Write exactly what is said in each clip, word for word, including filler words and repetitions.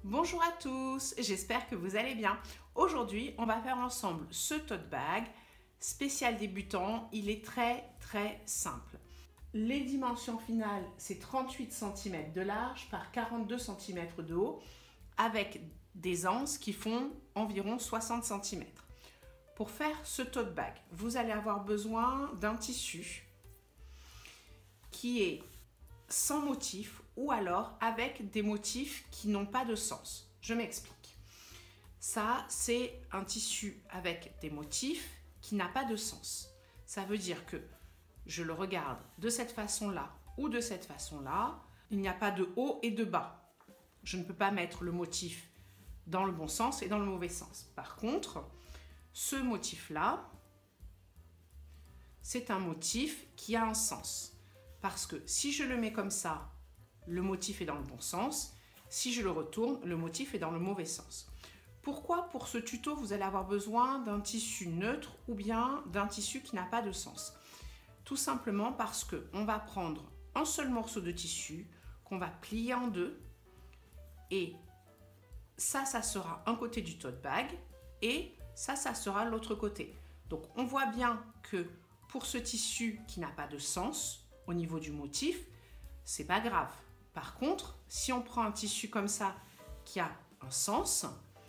Bonjour à tous, j'espère que vous allez bien. Aujourd'hui, on va faire ensemble ce tote bag spécial débutant. Il est très très simple. Les dimensions finales, c'est trente-huit centimètres de large par quarante-deux centimètres de haut avec des anses qui font environ soixante centimètres. Pour faire ce tote bag, vous allez avoir besoin d'un tissu qui est sans motif ou alors avec des motifs qui n'ont pas de sens. Je m'explique. Ça, c'est un tissu avec des motifs qui n'a pas de sens. Ça veut dire que je le regarde de cette façon-là ou de cette façon-là. Il n'y a pas de haut et de bas. Je ne peux pas mettre le motif dans le bon sens et dans le mauvais sens. Par contre, ce motif-là, c'est un motif qui a un sens. Parce que si je le mets comme ça, le motif est dans le bon sens. Si je le retourne, le motif est dans le mauvais sens. Pourquoi pour ce tuto, vous allez avoir besoin d'un tissu neutre ou bien d'un tissu qui n'a pas de sens? Tout simplement parce qu'on va prendre un seul morceau de tissu qu'on va plier en deux. Et ça, ça sera un côté du tote bag et ça, ça sera l'autre côté. Donc on voit bien que pour ce tissu qui n'a pas de sens, au niveau du motif, c'est pas grave. Par contre, si on prend un tissu comme ça qui a un sens,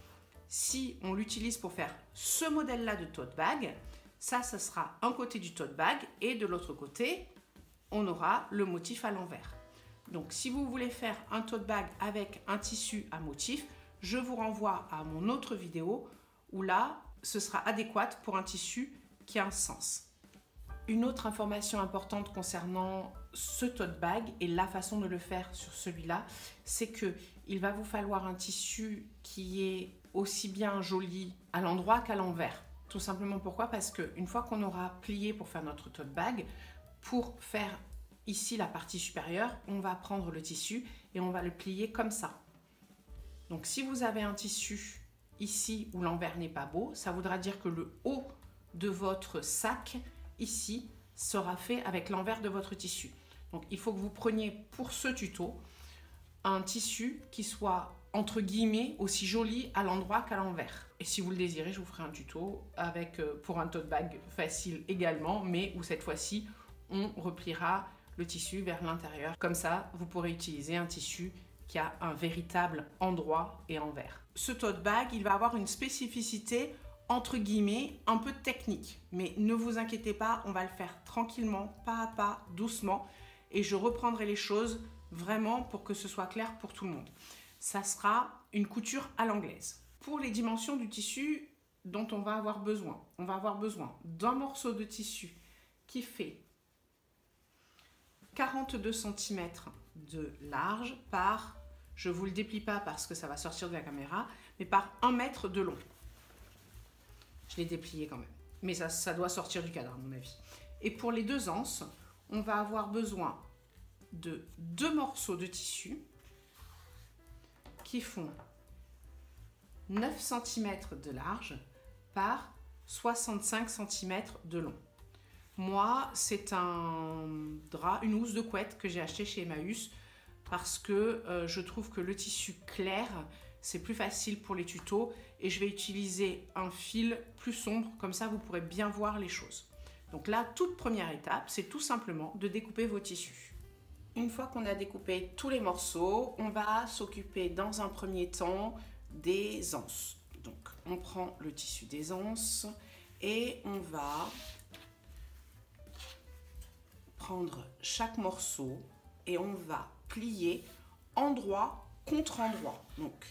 si on l'utilise pour faire ce modèle-là de tote bag, ça, ça sera un côté du tote bag et de l'autre côté, on aura le motif à l'envers. Donc, si vous voulez faire un tote bag avec un tissu à motif, je vous renvoie à mon autre vidéo où là, ce sera adéquat pour un tissu qui a un sens. Une autre information importante concernant ce tote bag et la façon de le faire sur celui-là, c'est qu'il va vous falloir un tissu qui est aussi bien joli à l'endroit qu'à l'envers. Tout simplement pourquoi? Parce qu'une fois qu'on aura plié pour faire notre tote bag, pour faire ici la partie supérieure, on va prendre le tissu et on va le plier comme ça. Donc si vous avez un tissu ici où l'envers n'est pas beau, ça voudra dire que le haut de votre sac ici sera fait avec l'envers de votre tissu. Donc il faut que vous preniez pour ce tuto un tissu qui soit entre guillemets aussi joli à l'endroit qu'à l'envers. Et si vous le désirez, je vous ferai un tuto avec pour un tote bag facile également, mais où cette fois-ci on repliera le tissu vers l'intérieur. Comme ça, vous pourrez utiliser un tissu qui a un véritable endroit et envers. Ce tote bag, il va avoir une spécificité entre guillemets, un peu technique. Mais ne vous inquiétez pas, on va le faire tranquillement, pas à pas, doucement. Et je reprendrai les choses vraiment pour que ce soit clair pour tout le monde. Ça sera une couture à l'anglaise. Pour les dimensions du tissu dont on va avoir besoin, on va avoir besoin d'un morceau de tissu qui fait quarante-deux centimètres de large par, je ne vous le déplie pas parce que ça va sortir de la caméra, mais par un mètre de long. Je l'ai déplié quand même, mais ça, ça doit sortir du cadre à mon avis. Et pour les deux anses, on va avoir besoin de deux morceaux de tissu qui font neuf centimètres de large par soixante-cinq centimètres de long. Moi, c'est un drap, une housse de couette que j'ai acheté chez Emmaüs parce que euh, je trouve que le tissu clair, c'est plus facile pour les tutos et je vais utiliser un fil plus sombre, comme ça vous pourrez bien voir les choses. Donc la toute première étape, c'est tout simplement de découper vos tissus. Une fois qu'on a découpé tous les morceaux, on va s'occuper dans un premier temps des anses. Donc on prend le tissu des anses et on va prendre chaque morceau et on va plier endroit contre endroit. Donc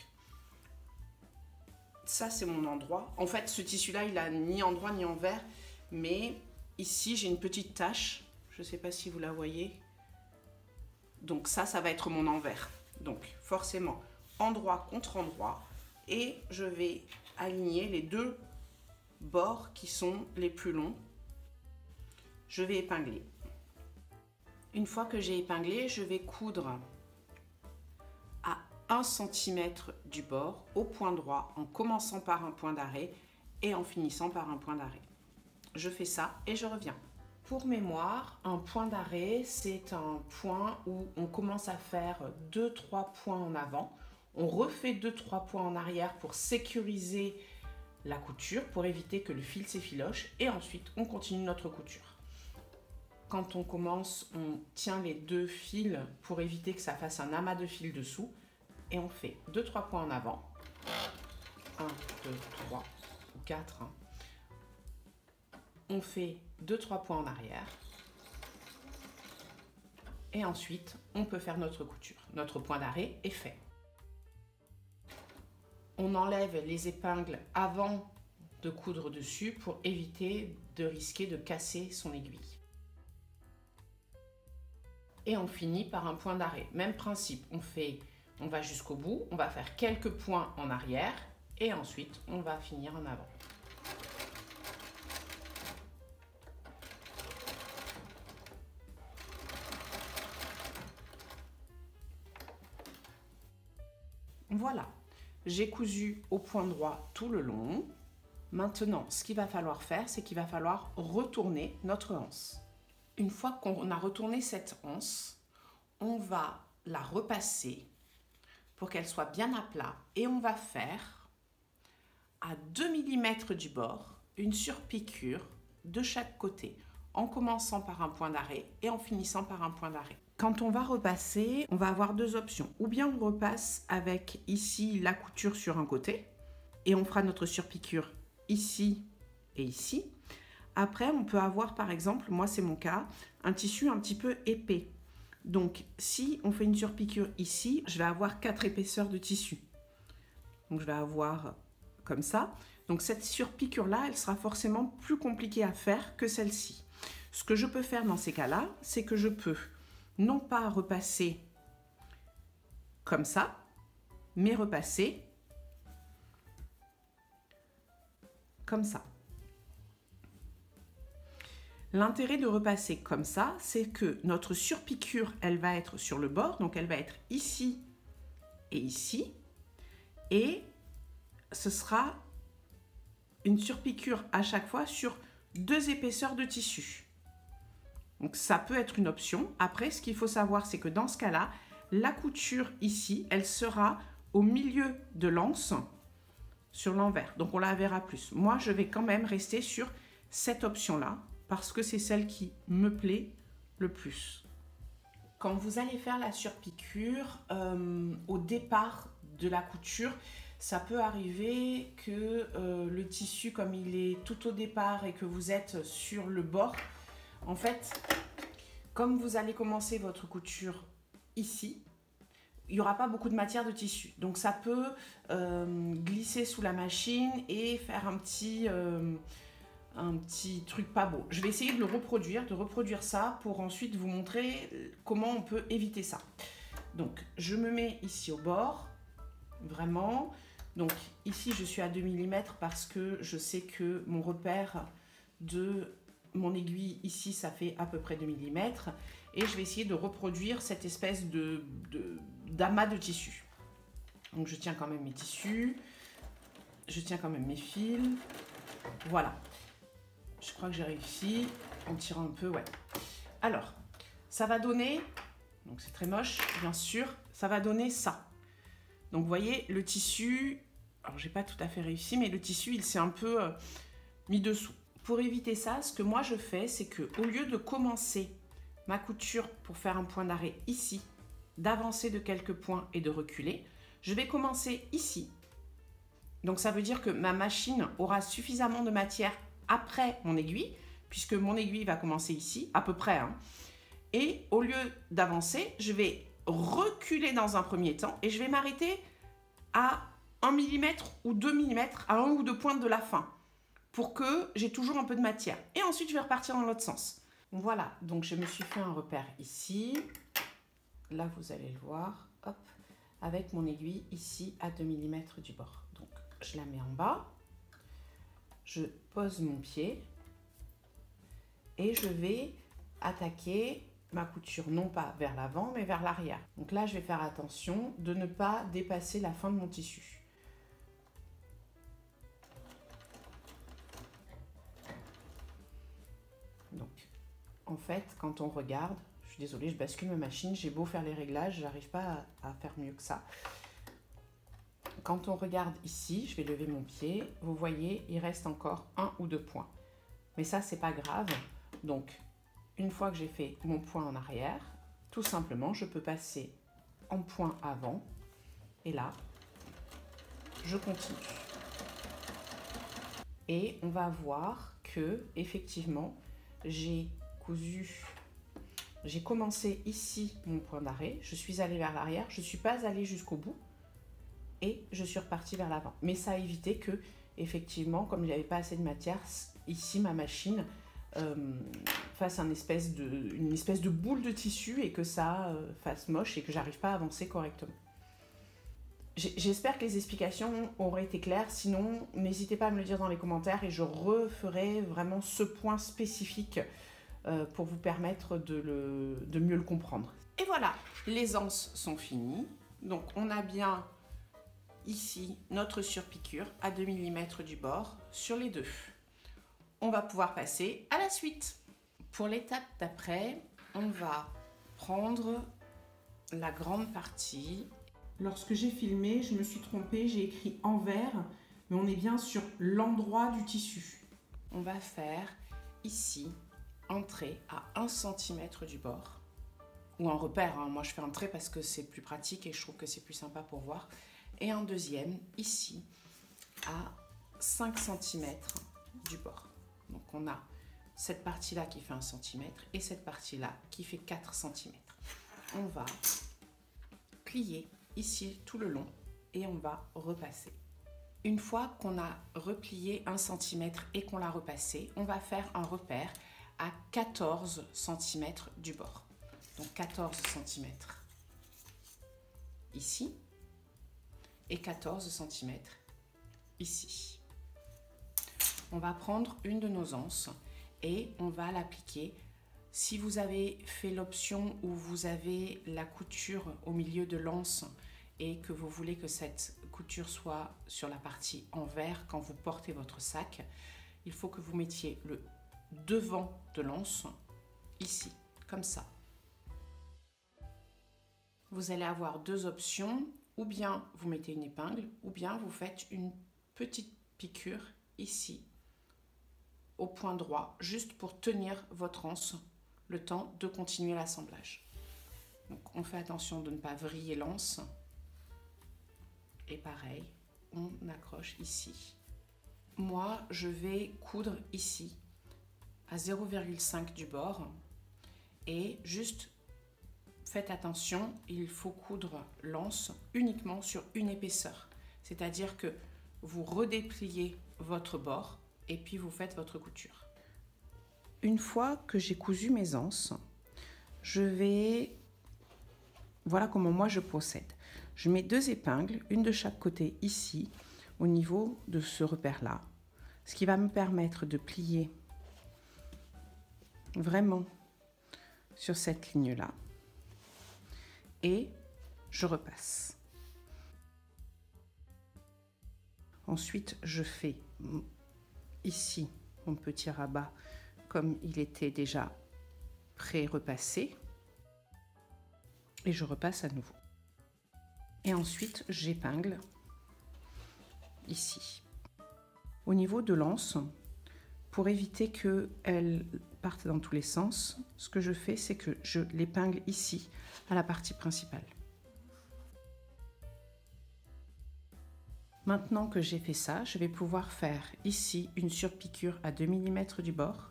ça, c'est mon endroit. En fait, ce tissu-là, il a ni endroit ni envers. Mais ici, j'ai une petite tache. Je ne sais pas si vous la voyez. Donc ça, ça va être mon envers. Donc forcément, endroit contre endroit. Et je vais aligner les deux bords qui sont les plus longs. Je vais épingler. Une fois que j'ai épinglé, je vais coudre à un centimètre du bord au point droit en commençant par un point d'arrêt et en finissant par un point d'arrêt. Je fais ça et je reviens. Pour mémoire, un point d'arrêt, c'est un point où on commence à faire deux trois points en avant. On refait deux trois points en arrière pour sécuriser la couture, pour éviter que le fil s'effiloche. Et ensuite, on continue notre couture. Quand on commence, on tient les deux fils pour éviter que ça fasse un amas de fils dessous. Et on fait deux trois points en avant. un, deux, trois ou quatre. Hein. On fait deux trois points en arrière. Et ensuite, on peut faire notre couture. Notre point d'arrêt est fait. On enlève les épingles avant de coudre dessus pour éviter de risquer de casser son aiguille. Et on finit par un point d'arrêt. Même principe, on fait, on va jusqu'au bout, on va faire quelques points en arrière et ensuite on va finir en avant. Voilà, j'ai cousu au point droit tout le long. Maintenant, ce qu'il va falloir faire, c'est qu'il va falloir retourner notre anse. Une fois qu'on a retourné cette anse, on va la repasser pour qu'elle soit bien à plat et on va faire à deux millimètres du bord une surpiqûre de chaque côté, en commençant par un point d'arrêt et en finissant par un point d'arrêt. Quand on va repasser, on va avoir deux options. Ou bien on repasse avec ici la couture sur un côté et on fera notre surpiqûre ici et ici. Après, on peut avoir par exemple, moi c'est mon cas, un tissu un petit peu épais. Donc si on fait une surpiqûre ici, je vais avoir quatre épaisseurs de tissu. Donc je vais avoir comme ça. Donc cette surpiqûre là, elle sera forcément plus compliquée à faire que celle-ci. Ce que je peux faire dans ces cas-là, c'est que je peux non pas repasser comme ça, mais repasser comme ça. L'intérêt de repasser comme ça, c'est que notre surpiqûre, elle va être sur le bord, donc elle va être ici et ici, et ce sera une surpiqûre à chaque fois sur deux épaisseurs de tissu. Donc ça peut être une option. Après, ce qu'il faut savoir, c'est que dans ce cas-là, la couture ici, elle sera au milieu de l'anse sur l'envers. Donc on la verra plus. Moi, je vais quand même rester sur cette option-là parce que c'est celle qui me plaît le plus. Quand vous allez faire la surpiqûre, euh, au départ de la couture, ça peut arriver que euh, le tissu, comme il est tout au départ et que vous êtes sur le bord, en fait, comme vous allez commencer votre couture ici, il n'y aura pas beaucoup de matière de tissu. Donc ça peut euh, glisser sous la machine et faire un petit, euh, un petit truc pas beau. Je vais essayer de le reproduire, de reproduire ça pour ensuite vous montrer comment on peut éviter ça. Donc je me mets ici au bord, vraiment. Donc ici je suis à deux millimètres parce que je sais que mon repère de mon aiguille ici ça fait à peu près deux millimètres et je vais essayer de reproduire cette espèce de, de, d'amas de tissu. Donc je tiens quand même mes tissus, je tiens quand même mes fils, voilà. Je crois que j'ai réussi en tirant un peu, ouais. Alors, ça va donner, donc c'est très moche bien sûr, ça va donner ça. Donc vous voyez le tissu, alors j'ai pas tout à fait réussi mais le tissu il s'est un peu euh, mis dessous. Pour éviter ça, ce que moi je fais, c'est que au lieu de commencer ma couture pour faire un point d'arrêt ici, d'avancer de quelques points et de reculer, je vais commencer ici. Donc ça veut dire que ma machine aura suffisamment de matière après mon aiguille, puisque mon aiguille va commencer ici, à peu près. Hein. Et au lieu d'avancer, je vais reculer dans un premier temps et je vais m'arrêter à un millimètre ou deux millimètres, à un ou deux pointes de la fin, pour que j'ai toujours un peu de matière. Et ensuite, je vais repartir dans l'autre sens. Voilà, donc je me suis fait un repère ici. Là, vous allez le voir, hop, avec mon aiguille ici à deux millimètres du bord. Donc, je la mets en bas. Je pose mon pied et je vais attaquer ma couture, non pas vers l'avant, mais vers l'arrière. Donc là, je vais faire attention de ne pas dépasser la fin de mon tissu. Donc, en fait, quand on regarde, je suis désolée, je bascule ma machine, j'ai beau faire les réglages, j'arrive pas à, à faire mieux que ça. quand on regarde ici, je vais lever mon pied, vous voyez, il reste encore un ou deux points. Mais ça, c'est pas grave. Donc, une fois que j'ai fait mon point en arrière, tout simplement, je peux passer en point avant. Et là, je continue. Et on va voir que, effectivement, j'ai cousu, j'ai commencé ici mon point d'arrêt, je suis allée vers l'arrière, je ne suis pas allée jusqu'au bout et je suis repartie vers l'avant. Mais ça a évité que, effectivement, comme il n'y avait pas assez de matière, ici ma machine euh, fasse un espèce de, une espèce de boule de tissu et que ça euh, fasse moche et que j'arrive pas à avancer correctement. J'espère que les explications auraient été claires, sinon n'hésitez pas à me le dire dans les commentaires et je referai vraiment ce point spécifique euh, pour vous permettre de, le, de mieux le comprendre. Et voilà, les anses sont finies. Donc on a bien ici notre surpiqûre à deux millimètres du bord sur les deux. On va pouvoir passer à la suite. Pour l'étape d'après, on va prendre la grande partie. Lorsque j'ai filmé, je me suis trompée, j'ai écrit envers, mais on est bien sur l'endroit du tissu. On va faire ici, entrée à un centimètre du bord, ou un repère, hein. Moi je fais un trait parce que c'est plus pratique et je trouve que c'est plus sympa pour voir. Et un deuxième, ici, à cinq centimètres du bord. Donc on a cette partie-là qui fait un centimètre et cette partie-là qui fait quatre centimètres. On va plier ici tout le long et on va repasser. Une fois qu'on a replié un centimètre et qu'on l'a repassé, on va faire un repère à quatorze centimètres du bord. Donc quatorze centimètres ici et quatorze centimètres ici. On va prendre une de nos anses et on va l'appliquer. Si vous avez fait l'option où vous avez la couture au milieu de l'anse et que vous voulez que cette couture soit sur la partie envers quand vous portez votre sac, il faut que vous mettiez le devant de l'anse ici, comme ça. Vous allez avoir deux options, ou bien vous mettez une épingle, ou bien vous faites une petite piqûre ici, au point droit, juste pour tenir votre anse le temps de continuer l'assemblage. Donc on fait attention de ne pas vriller l'anse. Et pareil, on accroche ici. Moi, je vais coudre ici, à zéro virgule cinq du bord. Et juste, faites attention, il faut coudre l'anse uniquement sur une épaisseur. C'est-à-dire que vous redépliez votre bord et puis vous faites votre couture. Une fois que j'ai cousu mes anses, je vais... Voilà comment moi je procède. Je mets deux épingles, une de chaque côté ici, au niveau de ce repère-là, ce qui va me permettre de plier vraiment sur cette ligne-là. Et je repasse. Ensuite, je fais ici mon petit rabat comme il était déjà pré-repassé. Et je repasse à nouveau. Et ensuite, j'épingle ici. Au niveau de l'anse, pour éviter qu'elle parte dans tous les sens, ce que je fais, c'est que je l'épingle ici, à la partie principale. Maintenant que j'ai fait ça, je vais pouvoir faire ici une surpiqûre à deux millimètres du bord.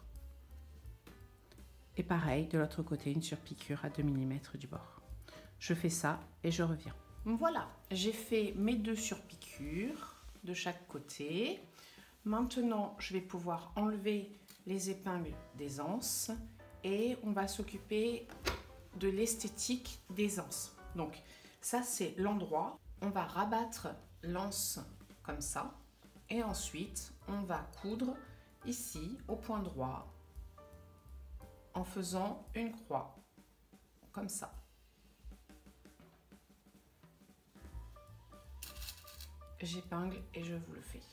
Et pareil, de l'autre côté, une surpiqûre à deux millimètres du bord. Je fais ça et je reviens. Voilà, j'ai fait mes deux surpiqûres de chaque côté. Maintenant, je vais pouvoir enlever les épingles des anses et on va s'occuper de l'esthétique des anses. Donc, ça, c'est l'endroit. On va rabattre l'anse comme ça et ensuite, on va coudre ici au point droit en faisant une croix comme ça. J'épingle et je vous le fais.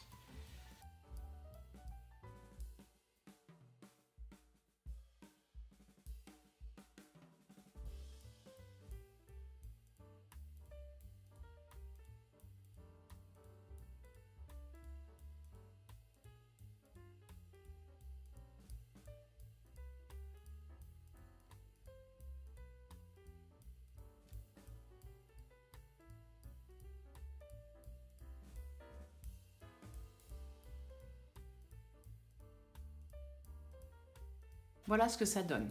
Voilà ce que ça donne.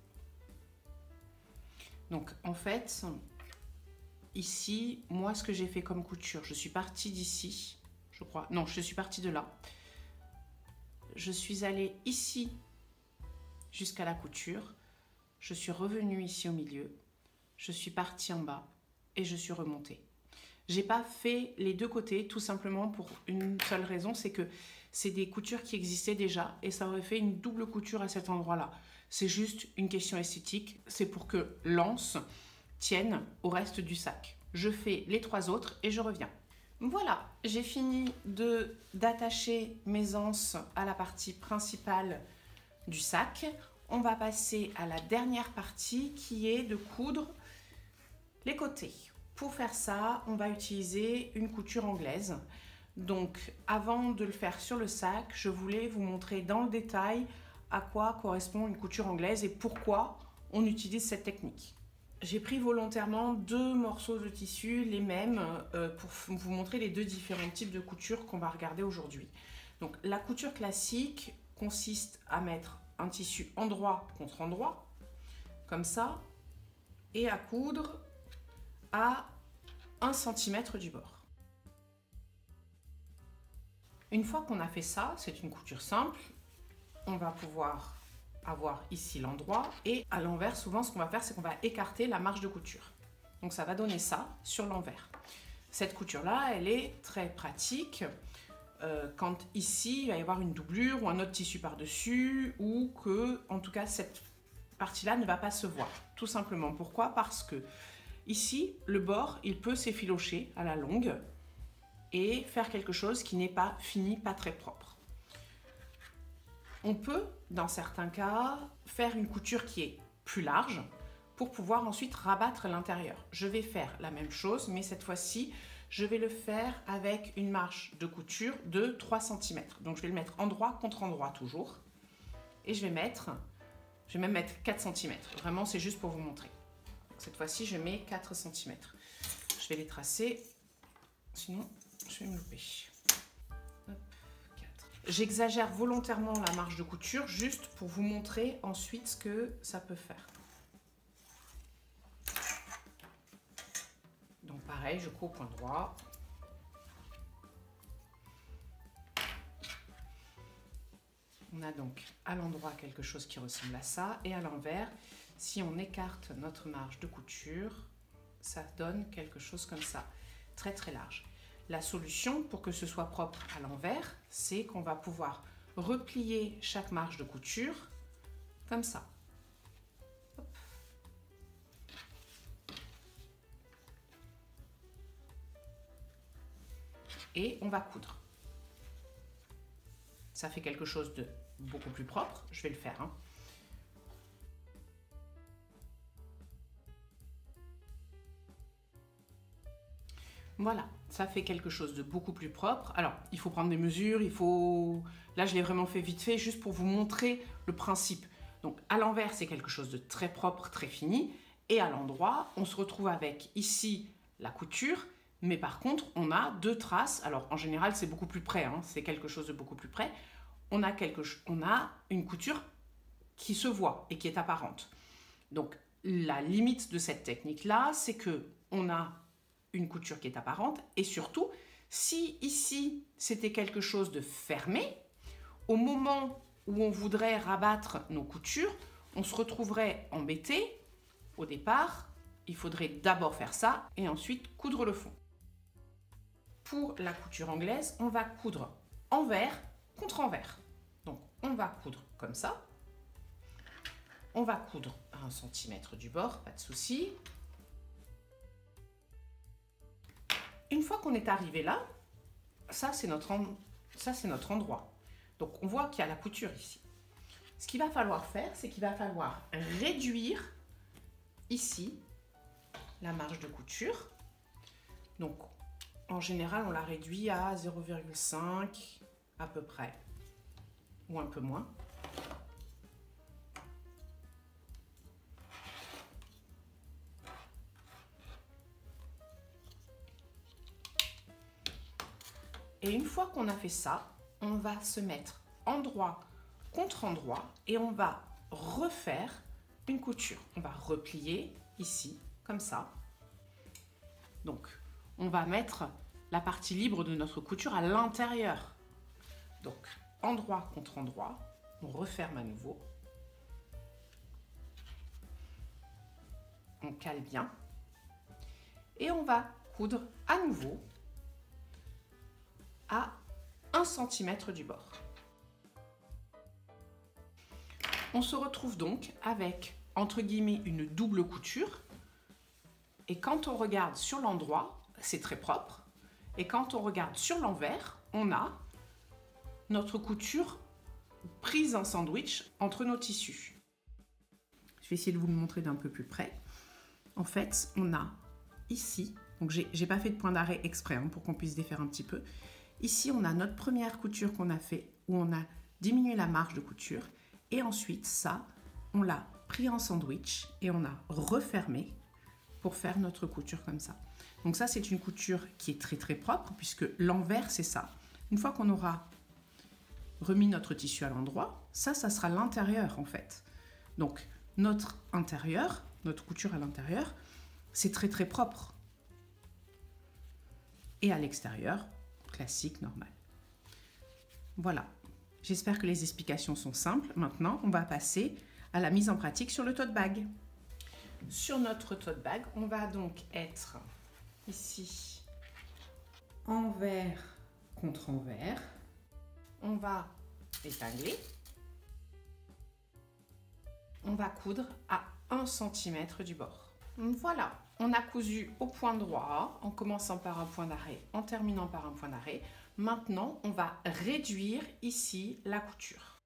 Donc en fait, ici, moi ce que j'ai fait comme couture, je suis partie d'ici, je crois, non, je suis partie de là. Je suis allée ici jusqu'à la couture, je suis revenue ici au milieu, je suis partie en bas et je suis remontée. J'ai pas fait les deux côtés tout simplement pour une seule raison, c'est que c'est des coutures qui existaient déjà et ça aurait fait une double couture à cet endroit-là. C'est juste une question esthétique, c'est pour que l'anse tienne au reste du sac. Je fais les trois autres et je reviens. Voilà, j'ai fini de d'attacher mes anses à la partie principale du sac. On va passer à la dernière partie qui est de coudre les côtés. Pour faire ça, on va utiliser une couture anglaise. Donc, avant de le faire sur le sac, je voulais vous montrer dans le détail à quoi correspond une couture anglaise et pourquoi on utilise cette technique. J'ai pris volontairement deux morceaux de tissu, les mêmes, euh, pour vous montrer les deux différents types de couture qu'on va regarder aujourd'hui. Donc, la couture classique consiste à mettre un tissu endroit contre endroit, comme ça, et à coudre à un centimètre du bord. Une fois qu'on a fait ça, c'est une couture simple, on va pouvoir avoir ici l'endroit et à l'envers, souvent ce qu'on va faire, c'est qu'on va écarter la marge de couture. Donc ça va donner ça sur l'envers. Cette couture-là, elle est très pratique euh, quand ici, il va y avoir une doublure ou un autre tissu par-dessus ou que, en tout cas, cette partie-là ne va pas se voir. Tout simplement. Pourquoi? Parce que ici, le bord, il peut s'effilocher à la longue et faire quelque chose qui n'est pas fini, pas très propre. On peut, dans certains cas, faire une couture qui est plus large pour pouvoir ensuite rabattre l'intérieur. Je vais faire la même chose, mais cette fois-ci, je vais le faire avec une marge de couture de trois centimètres. Donc, je vais le mettre endroit contre endroit toujours. Et je vais mettre, je vais même mettre quatre centimètres. Vraiment, c'est juste pour vous montrer. Cette fois-ci, je mets quatre centimètres. Je vais les tracer, sinon je vais me louper. J'exagère volontairement la marge de couture juste pour vous montrer ensuite ce que ça peut faire. Donc pareil, je couds au point droit. On a donc à l'endroit quelque chose qui ressemble à ça et à l'envers, si on écarte notre marge de couture, ça donne quelque chose comme ça, très très large. La solution pour que ce soit propre à l'envers, c'est qu'on va pouvoir replier chaque marge de couture comme ça. Hop. Et on va coudre. Ça fait quelque chose de beaucoup plus propre. Je vais le faire. Hein. Voilà, ça fait quelque chose de beaucoup plus propre. Alors, il faut prendre des mesures, il faut... Là, je l'ai vraiment fait vite fait, juste pour vous montrer le principe. Donc, à l'envers, c'est quelque chose de très propre, très fini. Et à l'endroit, on se retrouve avec, ici, la couture. Mais par contre, on a deux traces. Alors, en général, c'est beaucoup plus près. Hein, c'est quelque chose de beaucoup plus près. On a, quelque... on a une couture qui se voit et qui est apparente. Donc, la limite de cette technique-là, c'est qu'on a une couture qui est apparente et surtout si ici c'était quelque chose de fermé, au moment où on voudrait rabattre nos coutures, on se retrouverait embêté. Au départ, il faudrait d'abord faire ça et ensuite coudre le fond. Pour la couture anglaise, on va coudre envers contre envers. Donc on va coudre comme ça. On va coudre à un centimètre du bord, pas de souci. Une fois qu'on est arrivé là, ça c'est notre, en... ça, c'est notre endroit. Donc on voit qu'il y a la couture ici. Ce qu'il va falloir faire, c'est qu'il va falloir réduire ici la marge de couture. Donc en général, on la réduit à zéro virgule cinq à peu près, ou un peu moins. Et une fois qu'on a fait ça, on va se mettre endroit contre endroit et on va refaire une couture. On va replier ici, comme ça. Donc, on va mettre la partie libre de notre couture à l'intérieur. Donc, endroit contre endroit, on referme à nouveau. On cale bien. Et on va coudre à nouveau à un centimètre du bord. On se retrouve donc avec, entre guillemets, une double couture. Et quand on regarde sur l'endroit, c'est très propre. Et quand on regarde sur l'envers, on a notre couture prise en sandwich entre nos tissus. Je vais essayer de vous le montrer d'un peu plus près. En fait, on a ici, donc j'ai pas fait de point d'arrêt exprès hein, pour qu'on puisse défaire un petit peu. Ici, on a notre première couture qu'on a fait où on a diminué la marge de couture. Et ensuite, ça, on l'a pris en sandwich et on a refermé pour faire notre couture comme ça. Donc ça, c'est une couture qui est très très propre puisque l'envers, c'est ça. Une fois qu'on aura remis notre tissu à l'endroit, ça, ça sera l'intérieur en fait. Donc notre intérieur, notre couture à l'intérieur, c'est très très propre. Et à l'extérieur, classique, normal. Voilà. J'espère que les explications sont simples. Maintenant, on va passer à la mise en pratique sur le tote bag. Sur notre tote bag, on va donc être ici envers contre envers. On va épingler. On va coudre à un centimètre du bord. Voilà, on a cousu au point droit, en commençant par un point d'arrêt, en terminant par un point d'arrêt. Maintenant, on va réduire ici la couture.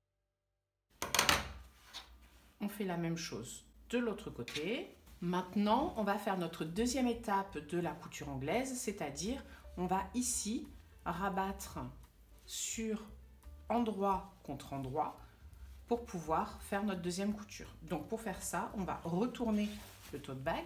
On fait la même chose de l'autre côté. Maintenant, on va faire notre deuxième étape de la couture anglaise, c'est-à-dire on va ici rabattre sur endroit contre endroit pour pouvoir faire notre deuxième couture. Donc pour faire ça, on va retourner le tote bag.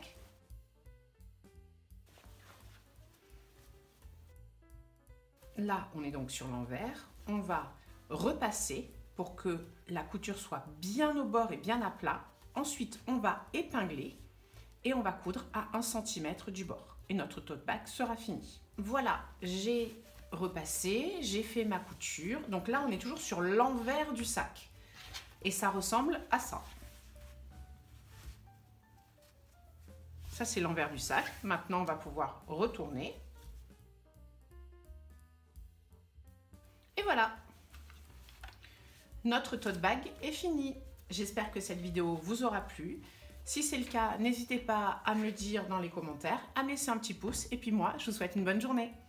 Là, on est donc sur l'envers. On va repasser pour que la couture soit bien au bord et bien à plat. Ensuite, on va épingler et on va coudre à un centimètre du bord. Et notre tote bag sera fini. Voilà, j'ai repassé, j'ai fait ma couture. Donc là, on est toujours sur l'envers du sac. Et ça ressemble à ça. Ça, c'est l'envers du sac. Maintenant, on va pouvoir retourner. Et voilà, notre tote bag est fini. J'espère que cette vidéo vous aura plu. Si c'est le cas, n'hésitez pas à me le dire dans les commentaires, à me laisser un petit pouce. Et puis moi, je vous souhaite une bonne journée.